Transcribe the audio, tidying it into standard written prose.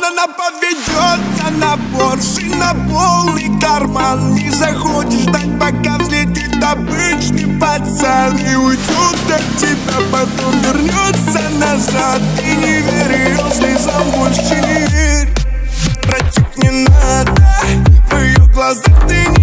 Она поведется на Порше, на полный карман. Не захочешь ждать, пока взлетит обычный пацан. И уйдет от тебя, потом вернется назад. И не верь ее слезам, больше не верь. Братик, не надо, в ее глазах ты не